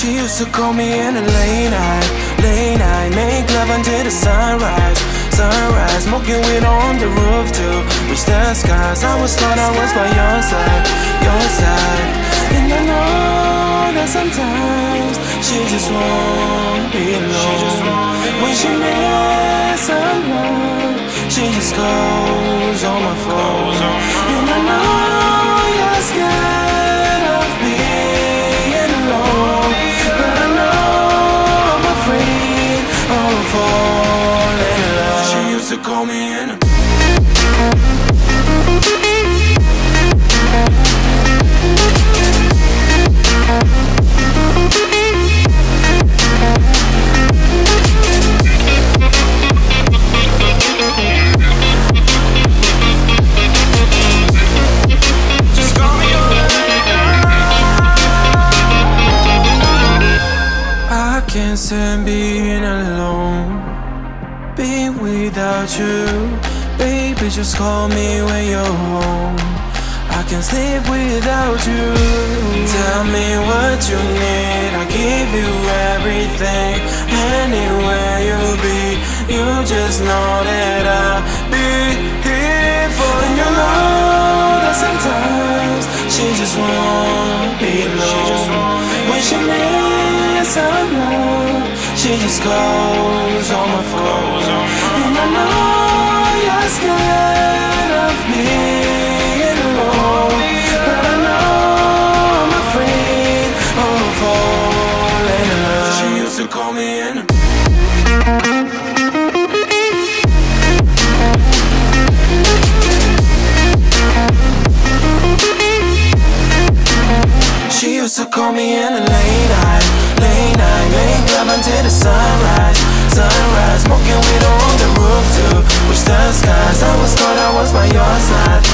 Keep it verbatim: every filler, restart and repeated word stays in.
She used to call me in the late night, late night, make love until the sunrise, sunrise, smoking weed on the roof to reach the skies. I was thought I was by your side, your side. And I know that sometimes she just won't be alone. When she needs someone, she just calls on my phone. And I know you're scared of being alone, but I know I'm afraid of falling in love. She used to call me in a can't stand being alone, being without you. Baby, just call me when you're home. I can't sleep without you. Tell me what you need, I'll give you everything. Anywhere you'll be, you just know that I'll be here for you. You know that sometimes she just won't be alone. When she needs someone, she just calls on my phone. And I know you're scared of being alone, but I know I'm afraid of falling in love. She used to call me in. She used to call me in the late night, late night, make love until the sunrise, sunrise, smoking weed on the roof to reach the skies. I was thought I was by your side,